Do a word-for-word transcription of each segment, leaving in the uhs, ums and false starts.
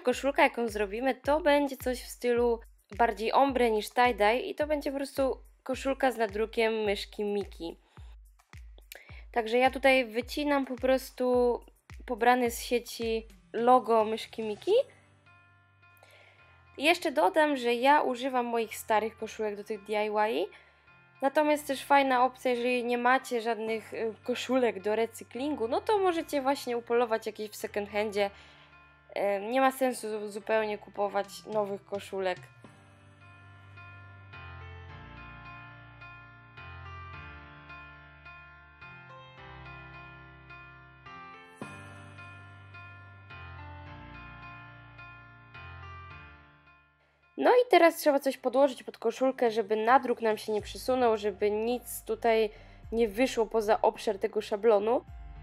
koszulka, jaką zrobimy, to będzie coś w stylu bardziej ombre niż tie-dye i to będzie po prostu koszulka z nadrukiem myszki Miki. Także ja tutaj wycinam po prostu pobrane z sieci logo myszki Miki. I jeszcze dodam, że ja używam moich starych koszulek do tych D I Y. Natomiast też fajna opcja, jeżeli nie macie żadnych koszulek do recyklingu, no to możecie właśnie upolować jakieś w second handzie. Nie ma sensu zupełnie kupować nowych koszulek. No i teraz trzeba coś podłożyć pod koszulkę, żeby nadruk nam się nie przesunął, żeby nic tutaj nie wyszło poza obszar tego szablonu.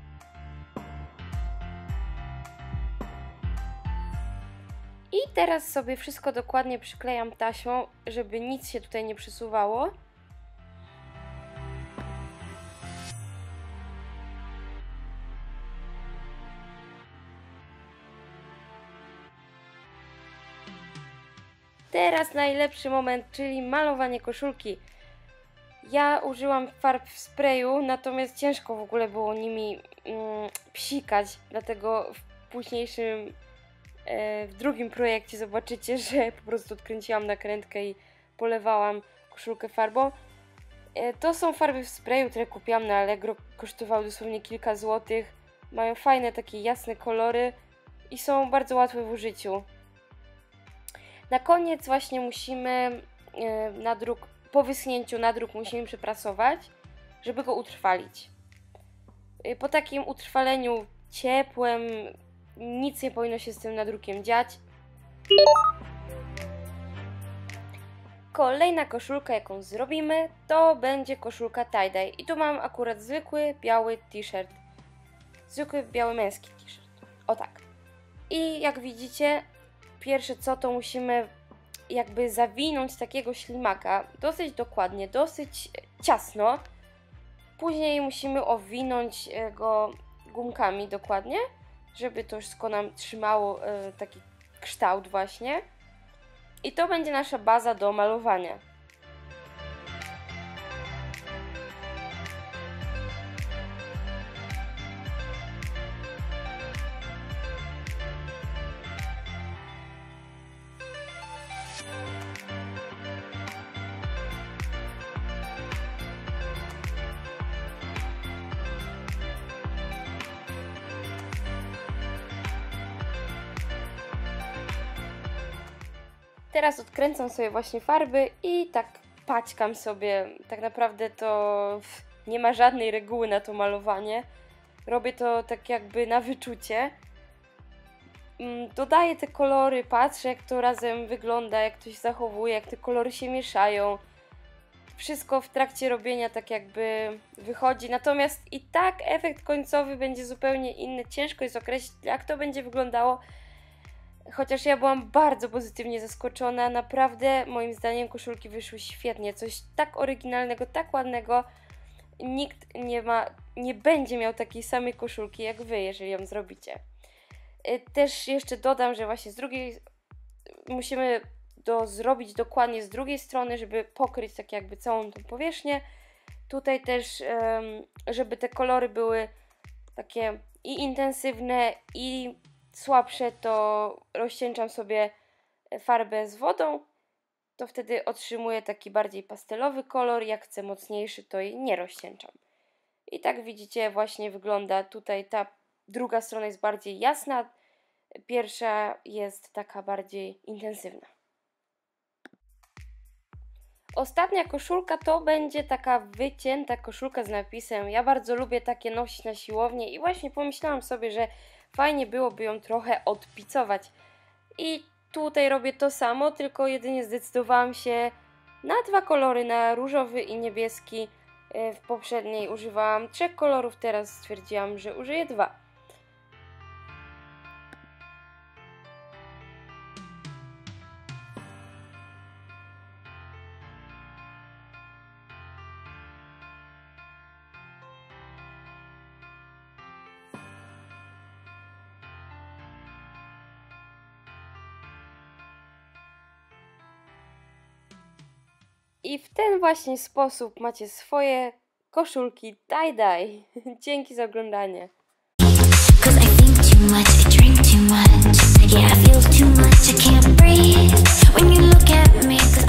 I teraz sobie wszystko dokładnie przyklejam taśmą, żeby nic się tutaj nie przesuwało. Teraz najlepszy moment, czyli malowanie koszulki. Ja użyłam farb w sprayu, natomiast ciężko w ogóle było nimi mm, psikać, dlatego w późniejszym, e, w drugim projekcie zobaczycie, że po prostu odkręciłam nakrętkę i polewałam koszulkę farbą. E, to są farby w sprayu, które kupiłam na Allegro, kosztowały dosłownie kilka złotych. Mają fajne, takie jasne kolory i są bardzo łatwe w użyciu. Na koniec właśnie musimy e, nadruk, po wyschnięciu nadruk musimy przeprasować, żeby go utrwalić. E, po takim utrwaleniu ciepłym nic nie powinno się z tym nadrukiem dziać. Kolejna koszulka, jaką zrobimy, to będzie koszulka tie-dye. I tu mam akurat zwykły biały t-shirt. Zwykły biały męski t-shirt. O tak. I jak widzicie, pierwsze co, to musimy jakby zawinąć takiego ślimaka dosyć dokładnie, dosyć ciasno. Później musimy owinąć go gumkami dokładnie, żeby to wszystko nam trzymało taki kształt właśnie. I to będzie nasza baza do malowania. Teraz odkręcam sobie właśnie farby i tak paćkam sobie. Tak naprawdę to nie ma żadnej reguły na to malowanie. Robię to tak jakby na wyczucie. Dodaję te kolory, patrzę jak to razem wygląda, jak to się zachowuje, jak te kolory się mieszają. Wszystko w trakcie robienia tak jakby wychodzi. Natomiast i tak efekt końcowy będzie zupełnie inny. Ciężko jest określić, jak to będzie wyglądało. Chociaż ja byłam bardzo pozytywnie zaskoczona, naprawdę moim zdaniem koszulki wyszły świetnie, coś tak oryginalnego, tak ładnego. Nikt nie ma, nie będzie miał takiej samej koszulki jak wy, jeżeli ją zrobicie. Też jeszcze dodam, że właśnie z drugiej musimy to zrobić dokładnie z drugiej strony, żeby pokryć tak jakby całą tą powierzchnię. Tutaj też, żeby te kolory były takie i intensywne, i słabsze, to rozcieńczam sobie farbę z wodą, to wtedy otrzymuję taki bardziej pastelowy kolor. Jak chcę mocniejszy, to jej nie rozcieńczam. I tak widzicie, właśnie wygląda tutaj ta druga strona jest bardziej jasna, pierwsza jest taka bardziej intensywna. Ostatnia koszulka to będzie taka wycięta koszulka z napisem. Ja bardzo lubię takie nosić na siłownię i właśnie pomyślałam sobie, że fajnie byłoby ją trochę odpicować. I tutaj robię to samo, tylko jedynie zdecydowałam się na dwa kolory, na różowy i niebieski. W poprzedniej używałam trzech kolorów, teraz stwierdziłam, że użyję dwa. I w ten właśnie sposób macie swoje koszulki tie-dye. Dzięki za oglądanie. Cause I think too much, I drink too much. Yeah, I feel too much, I can't breathe when you look at me.